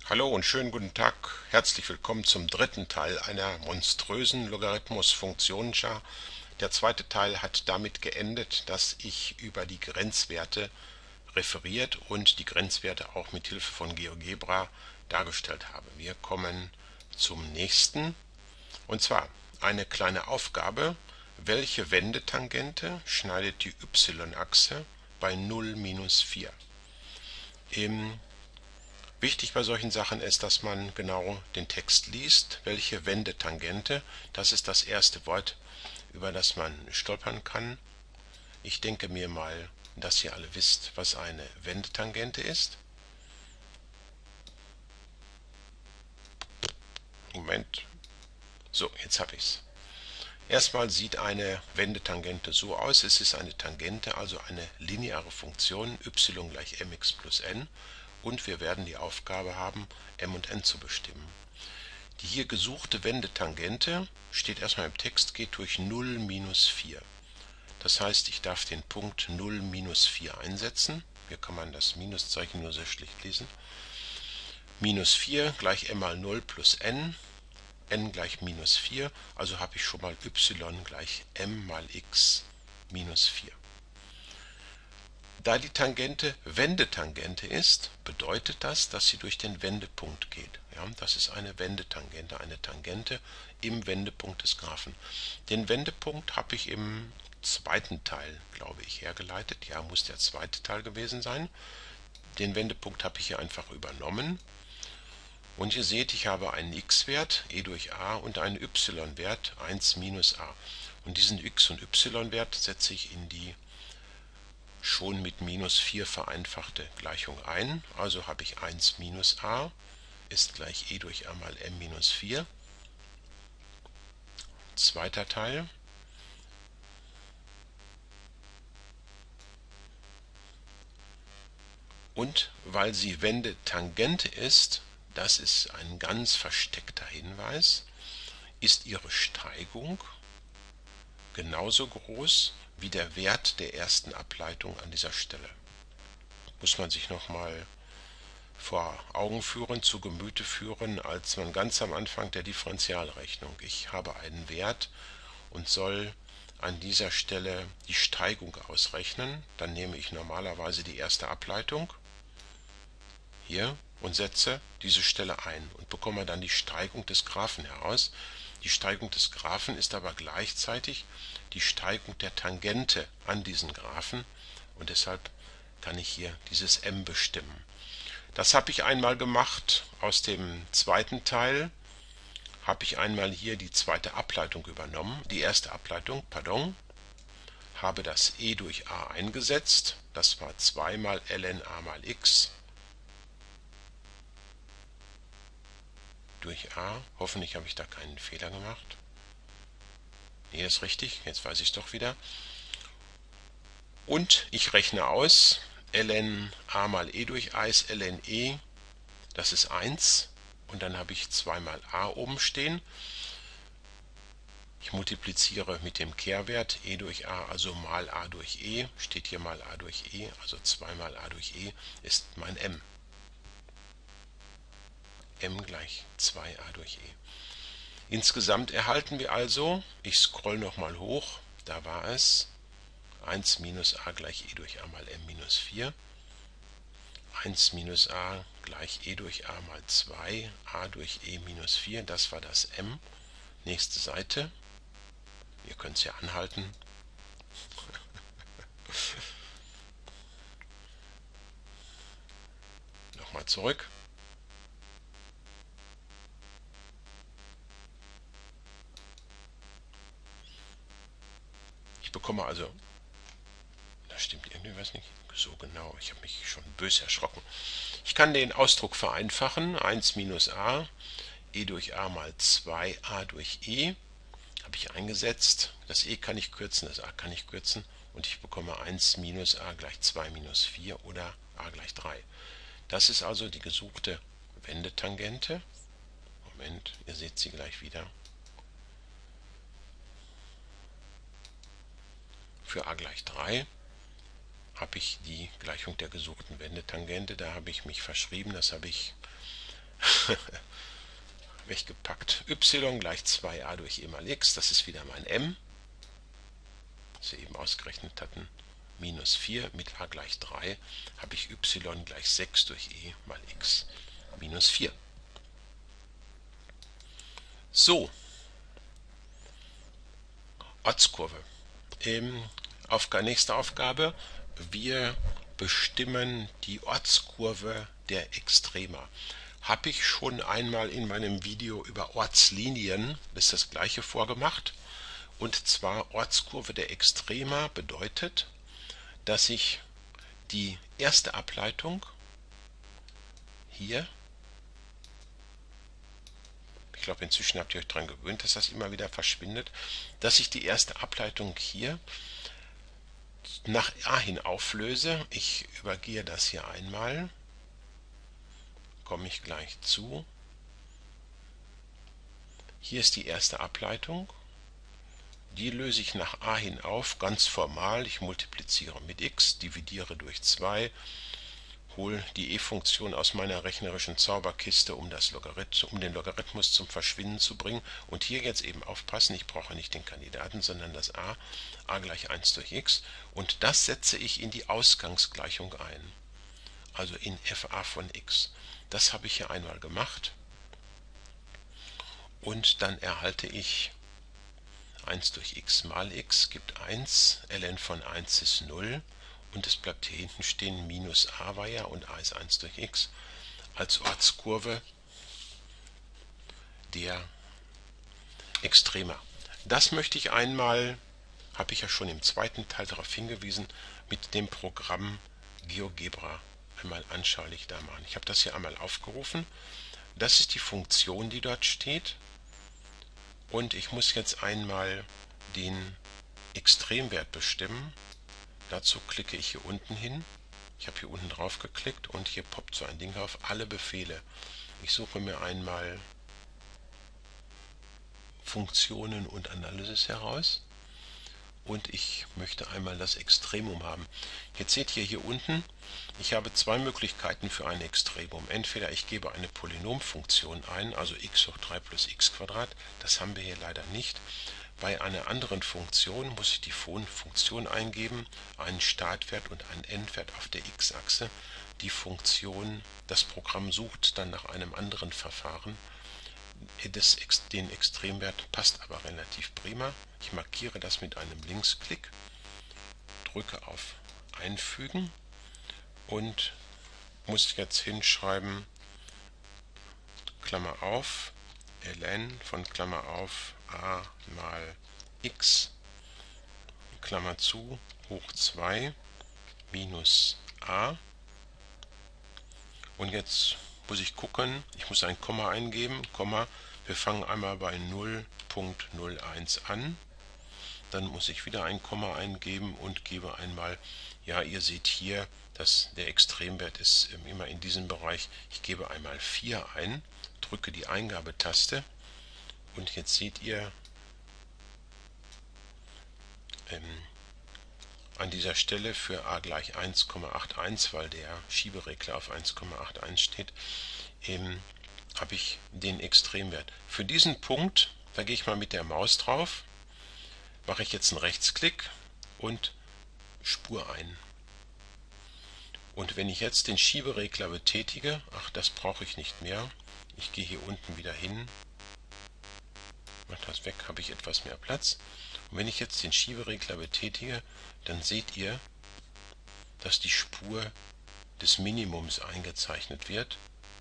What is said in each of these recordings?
Hallo und schönen guten Tag. Herzlich willkommen zum dritten Teil einer monströsen Logarithmus-Funktionenschar. Der zweite Teil hat damit geendet, dass ich über die Grenzwerte referiert und die Grenzwerte auch mit Hilfe von GeoGebra dargestellt habe. Wir kommen zum nächsten, und zwar eine kleine Aufgabe: Welche Wendetangente schneidet die y-Achse bei 0, minus 4? Wichtig bei solchen Sachen ist, dass man genau den Text liest. Welche Wendetangente, das ist das erste Wort, über das man stolpern kann. Ich denke mir mal, dass ihr alle wisst, was eine Wendetangente ist. Moment. So, jetzt habe ich es. Erstmal sieht eine Wendetangente so aus. Es ist eine Tangente, also eine lineare Funktion, y gleich mx plus n. Und wir werden die Aufgabe haben, m und n zu bestimmen. Die hier gesuchte Wendetangente, steht erstmal im Text, geht durch 0, minus 4. Das heißt, ich darf den Punkt 0, minus 4 einsetzen. Hier kann man das Minuszeichen nur sehr schlecht lesen. Minus 4 gleich m mal 0 plus n. N gleich minus 4, also habe ich schon mal y gleich m mal x minus 4. Da die Tangente Wendetangente ist, bedeutet das, dass sie durch den Wendepunkt geht. Ja, das ist eine Wendetangente, eine Tangente im Wendepunkt des Graphen. Den Wendepunkt habe ich im zweiten Teil, glaube ich, hergeleitet. Ja, muss der zweite Teil gewesen sein. Den Wendepunkt habe ich hier einfach übernommen. Und ihr seht, ich habe einen x-Wert, e durch a, und einen y-Wert, 1 minus a. Und diesen x- und y-Wert setze ich in die schon mit minus 4 vereinfachte Gleichung ein. Also habe ich 1 minus a ist gleich e durch a mal m minus 4. Zweiter Teil. Und weil sie Wendetangente ist, das ist ein ganz versteckter Hinweis, ist ihre Steigung genauso groß wie der Wert der ersten Ableitung an dieser Stelle. Muss man sich nochmal vor Augen führen, zu Gemüte führen, als man ganz am Anfang der Differentialrechnung. Ich habe einen Wert und soll an dieser Stelle die Steigung ausrechnen. Dann nehme ich normalerweise die erste Ableitung hier und setze diese Stelle ein und bekomme dann die Steigung des Graphen heraus. Die Steigung des Graphen ist aber gleichzeitig die Steigung der Tangente an diesen Graphen und deshalb kann ich hier dieses m bestimmen. Das habe ich einmal gemacht. Aus dem zweiten Teil habe ich einmal hier die zweite Ableitung übernommen, die erste Ableitung, pardon, habe das e durch a eingesetzt, das war 2 mal ln a mal x durch a. Hoffentlich habe ich da keinen Fehler gemacht. Nee, ist richtig, jetzt weiß ich es doch wieder. Und ich rechne aus, ln a mal e durch a ist ln e, das ist 1. Und dann habe ich 2 mal a oben stehen. Ich multipliziere mit dem Kehrwert e durch a, also mal a durch e, steht hier mal a durch e, also 2 mal a durch e ist mein m. M gleich 2a durch e. Insgesamt erhalten wir also, ich scroll nochmal hoch, da war es 1 minus a gleich e durch a mal m minus 4, 1 minus a gleich e durch a mal 2, a durch e minus 4, das war das m. Nächste Seite, ihr könnt es ja anhalten. Nochmal zurück. Ich bekomme also, da stimmt irgendwie was nicht so genau, ich habe mich schon böse erschrocken. Ich kann den Ausdruck vereinfachen, 1 minus a, e durch a mal 2a durch e, habe ich eingesetzt. Das e kann ich kürzen, das a kann ich kürzen und ich bekomme 1 minus a gleich 2 minus 4 oder a gleich 3. Das ist also die gesuchte Wendetangente. Moment, ihr seht sie gleich wieder. Für a gleich 3 habe ich die Gleichung der gesuchten Wendetangente. Da habe ich mich verschrieben, das habe ich weggepackt. Y gleich 2a durch e mal x, das ist wieder mein m, das wir eben ausgerechnet hatten. Minus 4 mit a gleich 3 habe ich y gleich 6 durch e mal x minus 4. So, Ortskurve. Nächste Aufgabe, wir bestimmen die Ortskurve der Extrema. Habe ich schon einmal in meinem Video über Ortslinien, das ist das gleiche, vorgemacht. Und zwar Ortskurve der Extrema bedeutet, dass ich die erste Ableitung hier, ich glaube inzwischen habt ihr euch daran gewöhnt, dass das immer wieder verschwindet, dass ich die erste Ableitung hier nach a hin auflöse. Ich übergehe das hier einmal, komme ich gleich zu. Hier ist die erste Ableitung. Die löse ich nach a hin auf, ganz formal. Ich multipliziere mit x, dividiere durch 2, hole die e-Funktion aus meiner rechnerischen Zauberkiste, um den Logarithmus zum Verschwinden zu bringen. Und hier jetzt eben aufpassen, ich brauche nicht den Kandidaten, sondern das a gleich 1 durch x. Und das setze ich in die Ausgangsgleichung ein, also in fa von x. Das habe ich hier einmal gemacht. Und dann erhalte ich 1 durch x mal x gibt 1, ln von 1 ist 0 und es bleibt hier hinten stehen, minus a war ja und a ist 1 durch x als Ortskurve der Extrema. Das möchte ich einmal, habe ich ja schon im zweiten Teil darauf hingewiesen, mit dem Programm GeoGebra einmal anschaulich da machen. Ich habe das hier einmal aufgerufen. Das ist die Funktion, die dort steht. Und ich muss jetzt einmal den Extremwert bestimmen. Dazu klicke ich hier unten hin. Ich habe hier unten drauf geklickt und hier poppt so ein Ding auf, alle Befehle. Ich suche mir einmal Funktionen und Analysis heraus. Und ich möchte einmal das Extremum haben. Jetzt seht ihr hier unten, ich habe zwei Möglichkeiten für ein Extremum. Entweder ich gebe eine Polynomfunktion ein, also x hoch 3 plus x². Das haben wir hier leider nicht. Bei einer anderen Funktion muss ich die Funktion eingeben, einen Startwert und einen Endwert auf der x-Achse. Die Funktion, das Programm sucht dann nach einem anderen Verfahren. Den Extremwert passt aber relativ prima. Ich markiere das mit einem Linksklick, drücke auf Einfügen und muss jetzt hinschreiben, Klammer auf, ln von Klammer auf a mal x, Klammer zu, hoch 2 minus a. Und jetzt muss ich gucken, ich muss ein Komma eingeben, Komma, wir fangen einmal bei 0.01 an, dann muss ich wieder ein Komma eingeben und gebe einmal, ja, ihr seht hier, dass der Extremwert ist immer in diesem Bereich, ich gebe einmal 4 ein, drücke die Eingabetaste und jetzt seht ihr an dieser Stelle für a gleich 1,81, weil der Schieberegler auf 1,81 steht, habe ich den Extremwert. Für diesen Punkt, da gehe ich mal mit der Maus drauf, mache ich jetzt einen Rechtsklick und Spur ein. Und wenn ich jetzt den Schieberegler betätige, ach, das brauche ich nicht mehr, ich gehe hier unten wieder hin, mache das weg, habe ich etwas mehr Platz. Und wenn ich jetzt den Schieberegler betätige, dann seht ihr, dass die Spur des Minimums eingezeichnet wird.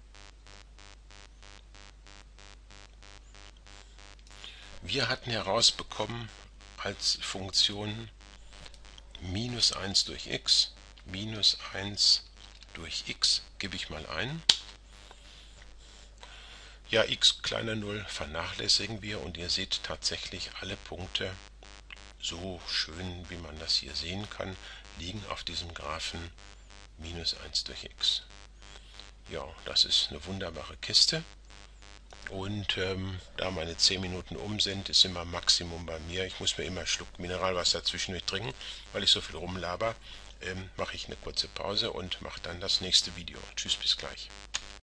Wir hatten herausbekommen als Funktion minus 1 durch x, minus 1 durch x, gebe ich mal ein. Ja, x kleiner 0 vernachlässigen wir und ihr seht tatsächlich alle Punkte, so schön wie man das hier sehen kann, liegen auf diesem Graphen minus 1 durch x. Ja, das ist eine wunderbare Kiste. Und da meine 10 Minuten um sind, ist immer Maximum bei mir. Ich muss mir immer einen Schluck Mineralwasser zwischendurch trinken, weil ich so viel rumlaber. Mache ich eine kurze Pause und mache dann das nächste Video. Tschüss, bis gleich.